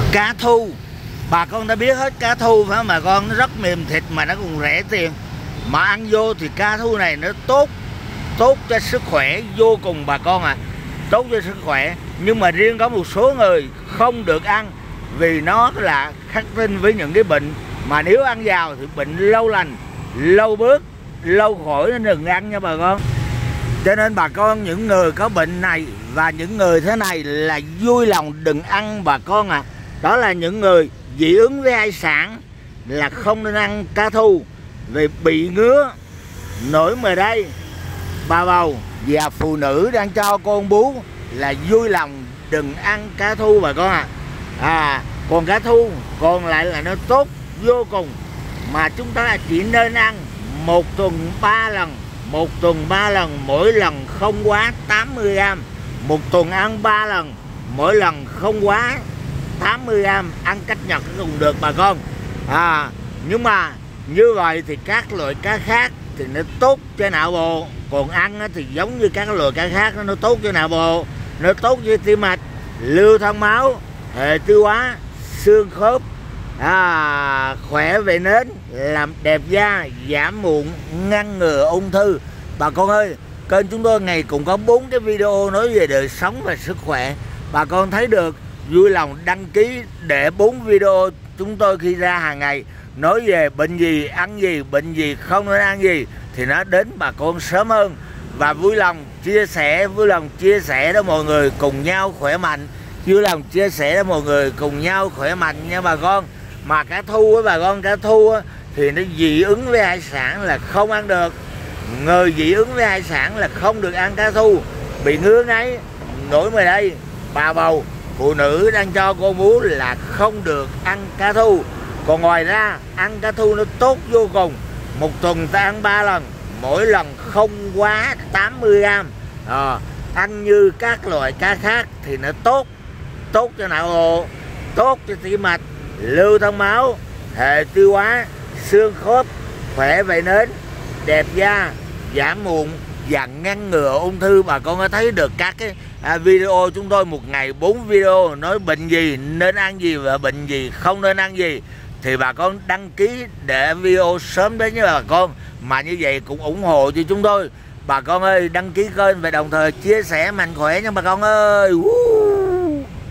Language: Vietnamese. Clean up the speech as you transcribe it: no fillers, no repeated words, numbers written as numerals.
Cá thu, bà con đã biết hết cá thu phải không bà con? Nó rất mềm thịt mà nó còn rẻ tiền. Mà ăn vô thì cá thu này nó tốt cho sức khỏe vô cùng bà con ạ. Tốt cho sức khỏe. Nhưng mà riêng có một số người không được ăn vì nó là khắc tinh với những cái bệnh mà nếu ăn vào thì bệnh lâu lành, lâu bớt, lâu khỏi, nên đừng ăn nha bà con. Cho nên bà con, những người có bệnh này và những người thế này là vui lòng đừng ăn bà con ạ. Đó là những người dị ứng với hải sản là không nên ăn cá thu vì bị ngứa, nổi mề đay, bà bầu và phụ nữ đang cho con bú là vui lòng đừng ăn cá thu bà con ạ. Còn cá thu còn lại là nó tốt vô cùng, mà chúng ta chỉ nên ăn một tuần 3 lần, mỗi lần không quá 80g. Một tuần ăn 3 lần, mỗi lần không quá 80g, ăn cách nhật cũng được bà con. Nhưng mà như vậy thì các loại cá khác thì nó tốt cho não bộ, còn ăn thì giống như các loại cá khác, nó tốt cho não bộ, nó tốt cho tim mạch, lưu thông máu, hệ tiêu hóa, xương khớp, khỏe về nến, làm đẹp da, giảm mụn, ngăn ngừa ung thư. Bà con ơi, kênh chúng tôi ngày cũng có 4 cái video nói về đời sống và sức khỏe. Bà con thấy được, vui lòng đăng ký để 4 video chúng tôi khi ra hàng ngày nói về bệnh gì, ăn gì, bệnh gì, không nên ăn gì thì nó đến bà con sớm hơn. Và vui lòng chia sẻ đó mọi người cùng nhau khỏe mạnh, vui lòng chia sẻ đó mọi người cùng nhau khỏe mạnh nha bà con. Mà cá thu á bà con, cá thu á thì nó dị ứng với hải sản là không ăn được. Người dị ứng với hải sản là không được ăn cá thu, bị ngứa ngáy, nổi mề đay, bà bầu, phụ nữ đang cho con bú là không được ăn cá thu. Còn ngoài ra ăn cá thu nó tốt vô cùng. Một tuần ta ăn 3 lần, mỗi lần không quá 80g. Ăn như các loại cá khác thì nó tốt cho não bộ, tốt cho tim mạch, lưu thông máu, hệ tiêu hóa, xương khớp, khỏe về nến, đẹp da, giảm mụn và ngăn ngừa ung thư. Bà con có thấy được các cái video chúng tôi một ngày 4 video nói bệnh gì nên ăn gì và bệnh gì không nên ăn gì, thì bà con đăng ký để video sớm đến với bà con. Mà như vậy cũng ủng hộ cho chúng tôi. Bà con ơi, đăng ký kênh và đồng thời chia sẻ mạnh khỏe nha bà con ơi.